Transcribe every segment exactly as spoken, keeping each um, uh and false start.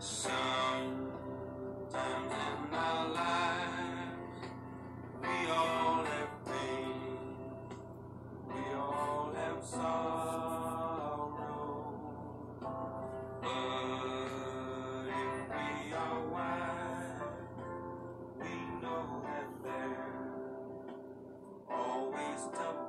Sometimes in our lives, we all have pain, we all have sorrow. But if we are wise, we know that there's always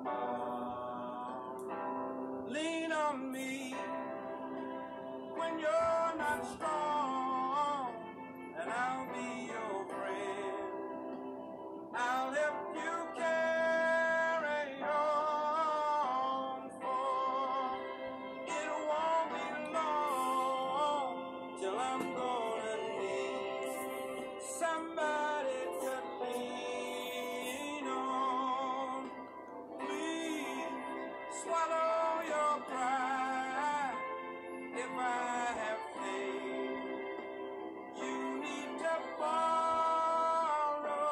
tomorrow. Lean on me when you're not strong, and I'll be your friend. I'll help you carry on, for it won't be long till I'm gonna need somebody to lean on. Please swallow your pride. If I have faith, you need to borrow,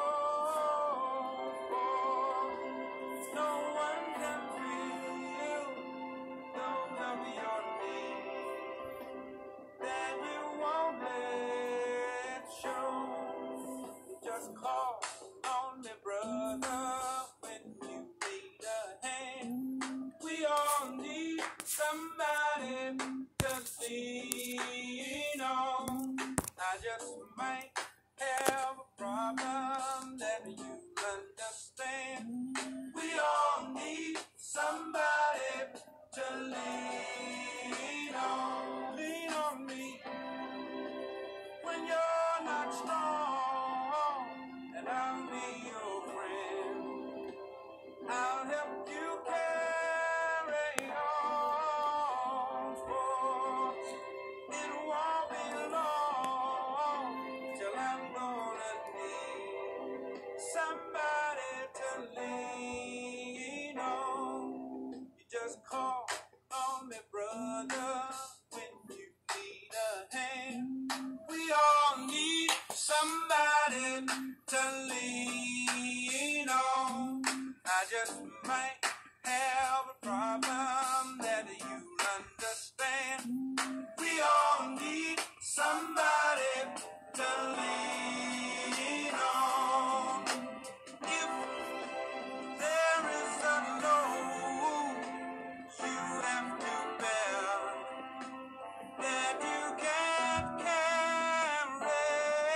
for no one can feel those of your needs that you won't let show. You just call on me, brother, when you need a hand. We all need somebody to lean on. I just might have a problem that you understand. We all need somebody to lean on. Lean on me when you're not strong, and I'll be your friend. I'll help you carry on, for it won't be long till I'm gonna need somebody to lean on. You just call on me, brother, when you need a hand. We all need somebody to lean on. I just might have a problem that you'll understand. We all need somebody to lean on. If there is a load you have to bear that you can't carry,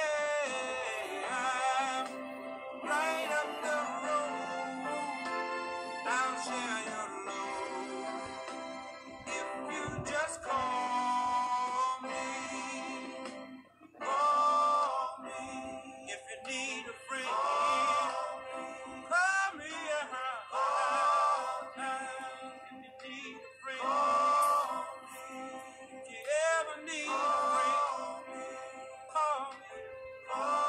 I'm right up the road. I'll share your load if you just call me. Call me if you need a friend. Call me, uh-huh. If you need a friend. If you ever need a friend, call me.